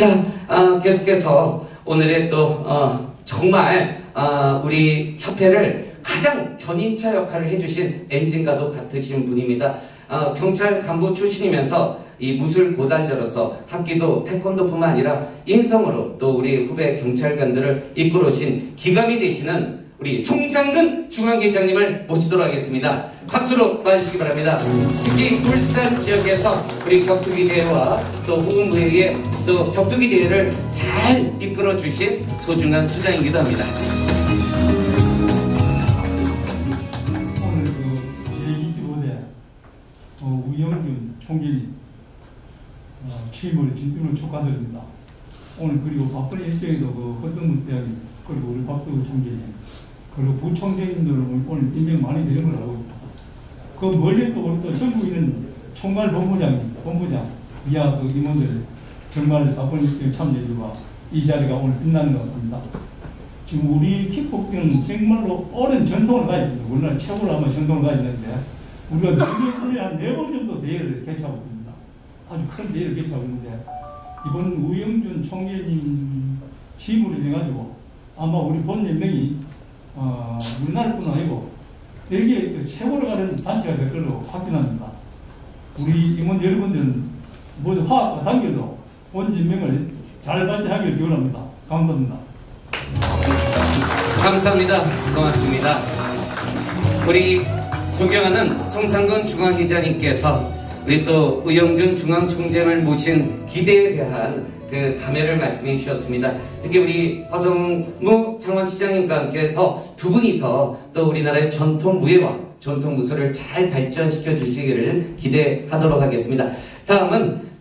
자, 계속해서 오늘의 또 정말 우리 협회를 가장 견인차 역할을 해주신 엔진과도 같으신 분입니다. 경찰 간부 출신이면서 이 무술 고단자로서 학기도 태권도뿐만 아니라 인성으로 또 우리 후배 경찰관들을 이끌어오신 기감이 되시는 우리 송상근 중앙계장님을 모시도록 하겠습니다. 박수로 맞으시기 바랍니다. 특히 울산 지역에서 우리 격투기 대회와 또 호응부회의 또 격투기 대회를 잘 이끌어 주신 소중한 수장이기도 합니다. 오늘 제25대 우영준 총재님 취임을 진심으로 축하드립니다. 오늘 그리고 바쁜 일정에도 허정문 대학님 그리고 우리 박도우 총재님 그리고 부총재님들 오늘 인정 많이 되는 걸 알고 있습니다. 그 멀리 또 우리 또 전국에 있는 총괄 본부장 이하 임원들 정말 바쁜 일정에 참여해주고 이 자리가 오늘 빛나는 것 같습니다. 지금 우리 킥복싱은 정말로 오랜 전통을 가지고 있습니다. 우리나라 최고로 아마 전통을 가지고 있는데 우리가 매년 한 4번 정도 대회를 개최하고 있습니다. 아주 큰 대회를 개최하고 있는데 이번 우영준 총재님 지휘를 해가지고 아마 우리 본 연맹이 우리나라뿐 아니고 여기에 최고로 가는 단체가 될 걸로 확신합니다. 우리 임원 여러분들은 모두 화합과 단결로 본 연맹을 잘 발전하기를 기원합니다. 감사합니다. 감사합니다. 고맙습니다. 우리 존경하는 송상근 중앙회장님께서 우리 또 우영준 중앙총장을 모신 기대에 대한 그 감회를 말씀해 주셨습니다. 특히 우리 화성무 창원시장님과 함께해서 두 분이서 또 우리나라의 전통 무예와 전통 무술을 잘 발전시켜 주시기를 기대하도록 하겠습니다. 다음은